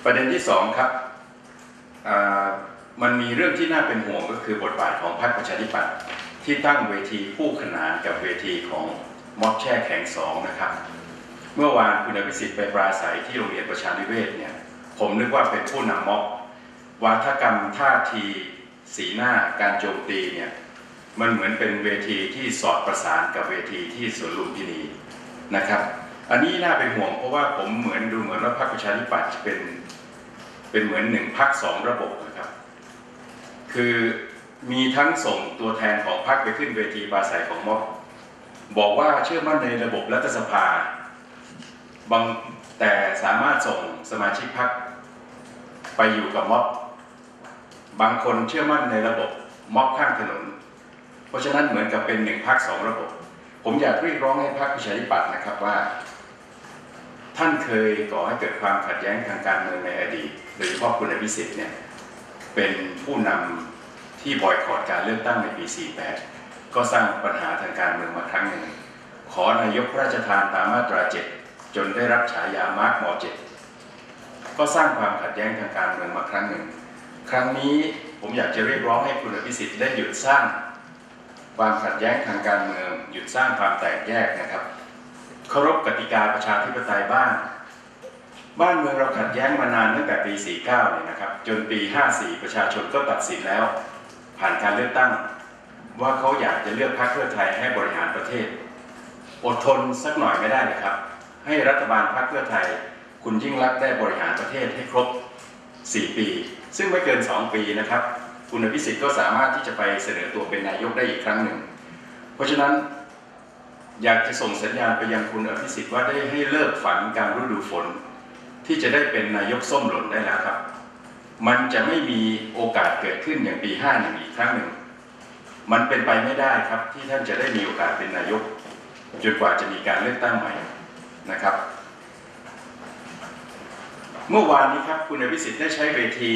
ประเด็นที่2ครับมันมีเรื่องที่น่าเป็นห่วงก็คือบทบาทของพรรคประชาธิปัตย์ที่ตั้งเวทีคู่ขนานกับเวทีของม็อบแช่แข็ง2นะครับเมื่อวานคุณอภิสิทธิ์ไปปราศัยที่โรงเรียนประชานิเวศเนี่ยผมนึกว่าเป็นผู้นำม็อบวาทกรรมท่าทีสีหน้าการโจมตีเนี่ยมันเหมือนเป็นเวทีที่สอดประสานกับเวทีที่สวนลุมพินีนะครับอันนี้น่าเป็นห่วงเพราะว่าผมดูเหมือนว่าพรรคประชาธิปัตย์เป็นเหมือน1 พรรค 2 ระบบนะครับคือมีทั้งส่งตัวแทนของพรรคไปขึ้นเวทีปราศัยของม็อบบอกว่าเชื่อมั่นในระบบรัฐสภาแต่สามารถส่งสมาชิกพรรคไปอยู่กับม็อบบางคนเชื่อมั่นในระบบม็อบข้างถนนเพราะฉะนั้นเหมือนกับเป็น1 พรรค 2 ระบบผมอยากเรียกร้องให้พรรคประชาธิปัตย์นะครับว่าท่านเคยก่อให้เกิดความขัดแย้งทางการเมืองในอดีตโดยเฉพาะคุณอภิสิทธิ์เนี่ยเป็นผู้นำที่บอยคอตการเลือกตั้งในปี 48 ก็สร้างปัญหาทางการเมืองมาครั้งหนึ่งขอนายกพระราชทานตามมาตรา 7 จนได้รับฉายามาร์คม.7 ก็สร้างความขัดแย้งทางการเมืองมาครั้งหนึ่งครั้งนี้ผมอยากจะเรียกร้องให้คุณอภิสิทธิ์ได้หยุดสร้างความขัดแย้งทางการเมืองหยุดสร้างความแตกแยกนะครับเคารพกติกาประชาธิปไตยบ้านเมืองเราขัดแย้งมานานตั้งแต่ปี 49 เนี่ยนะครับจนปี 54 ประชาชนก็ตัดสินแล้วผ่านการเลือกตั้งว่าเขาอยากจะเลือกพรรคเพื่อไทยให้บริหารประเทศอดทนสักหน่อยไม่ได้เลยครับให้รัฐบาลพรรคเพื่อไทยคุณยิ่งรักษณ์ได้บริหารประเทศให้ครบ 4 ปีซึ่งไม่เกิน 2 ปีนะครับคุณอภิสิทธิ์ก็สามารถที่จะไปเสนอตัวเป็นนายกได้อีกครั้งหนึ่งเพราะฉะนั้นอยากจะส่งสัญญาณไปยังคุณอภิสิทธิ์ว่าได้ให้เลิกฝันการฤดูฝนที่จะได้เป็นนายกส้มหล่นได้แล้วครับมันจะไม่มีโอกาสเกิดขึ้นอย่างปี 51 อีกครั้งหนึ่งมันเป็นไปไม่ได้ครับที่ท่านจะได้มีโอกาสเป็นนายกจนกว่าจะมีการเลือกตั้งใหม่นะครับเมื่อวานนี้ครับคุณอภิสิทธิ์ได้ใช้เวที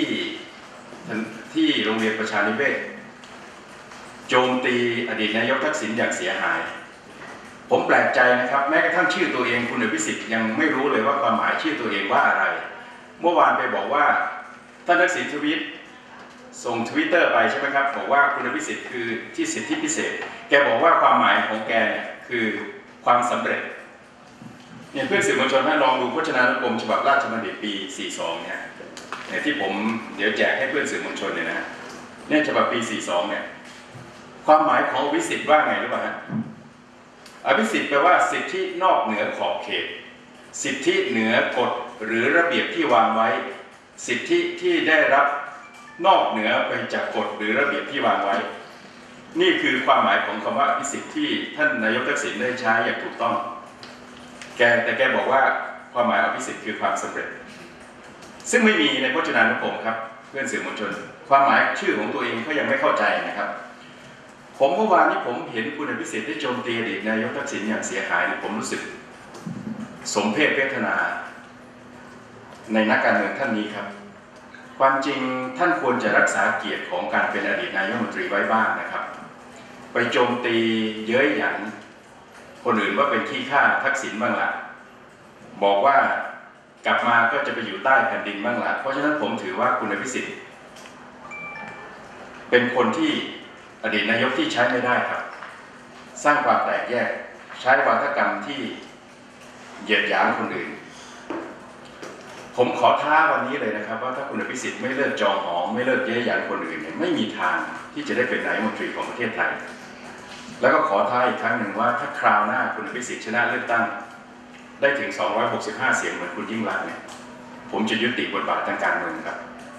ที่โรงเรียนประชานิเวศโจมตีอดีตนายกทักษิณอย่างเสียหายผมแปลกใจนะครับแม้กระทั่งชื่อตัวเองคุณอภิสิทธิ์ยังไม่รู้เลยว่าความหมายชื่อตัวเองว่าอะไรเมื่อวานไปบอกว่าท่านทักษิณทวีตส่งทวิตเตอร์ไปใช่ไหมครับบอกว่าคุณอภิสิทธิ์คือที่สิทธิพิเศษแกบอกว่าความหมายของแกเนี่ยคือความสำเร็จเนี่ยเพื่อนสื่อมวลชนให้ลองดูพจนานุกรมฉบับราชบัณฑิตปี 42 เนี่ยที่ผมเดี๋ยวแจกให้เพื่อนสื่อมวลชนเนี่ยนะเนี่ยฉบับปี 42 เนี่ยความหมายของอภิสิทธิ์ว่าไงหรือเปล่าฮะอภิสิทธิ์แปลว่าสิทธินอกเหนือขอบเขตสิทธิเหนือกฎหรือระเบียบที่วางไว้สิทธิที่ได้รับนอกเหนือไปจากกฎหรือระเบียบที่วางไว้นี่คือความหมายของคำว่าอภิสิทธิ์ที่ท่านนายกทักษิณได้ใช้อย่างถูกต้องแต่แกบอกว่าความหมายอภิสิทธิ์คือความสำเร็จซึ่งไม่มีในพจนานุกรมครับเพื่อนสื่อมวลชนความหมายชื่อของตัวเองก็ยังไม่เข้าใจนะครับผมเมื่อวานนี้ผมเห็นคุณอภิสิทธิ์ได้โจมตีอดีตนายกทักษิณอย่างเสียหายผมรู้สึกสมเพชเวทนาในนักการเมืองท่านนี้ครับความจริงท่านควรจะรักษาเกียรติของการเป็นอดีตนายกรัฐมนตรีไว้บ้างนะครับไปโจมตีเย้ยหยันคนอื่นว่าเป็นขี้ข้าทักษิณบ้างละบอกว่ากลับมาก็จะไปอยู่ใต้แผ่นดินบ้างละเพราะฉะนั้นผมถือว่าคุณอภิสิทธิ์เป็นคนที่อดีตนายกที่ใช้ไม่ได้ครับสร้างความแตกแยกใช้วาทกรรมที่เหยียดหยามคนอื่นผมขอท้าวันนี้เลยนะครับว่าถ้าคุณอภิสิทธิ์ไม่เลิกจองหองไม่เลิกเย้ยหยันคนอื่นเนี่ยไม่มีทางที่จะได้เป็นนายกรัฐมนตรีของประเทศไทยแล้วก็ขอท้าอีกครั้งหนึ่งว่าถ้าคราวหน้าคุณอภิสิทธิ์ชนะเลือกตั้งได้ถึง265 เสียงเหมือนคุณยิ่งรักษณ์เนี่ยผมจะยุติบทบาททางการเมืองครับ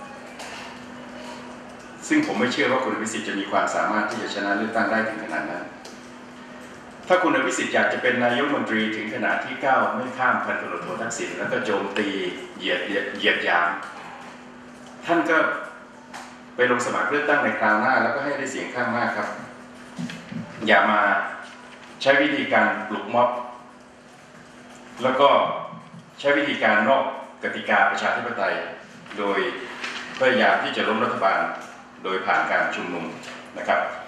ซึ่งผมไม่เชื่อว่าคุณอภิสิทธิ์จะมีความสามารถที่จะชนะเลือกตั้งได้ถึงขนาดนั้นถ้าคุณอภิสิทธิ์อยากจะเป็นนายกรัฐมนตรีถึงขนาดที่ก้าวไม่ข้ามพันตำรวจโททักษิณแล้วก็โจมตีเหยียดหยามท่านก็ไปลงสมัครเลือกตั้งในคราวหน้าแล้วก็ให้ได้เสียงข้างมากครับอย่ามาใช้วิธีการปลุกม็อบแล้วก็ใช้วิธีการนอกกติกาประชาธิปไตยโดยพยายามที่จะล้มรัฐบาลโดยผ่านการชุมนุมนะครับ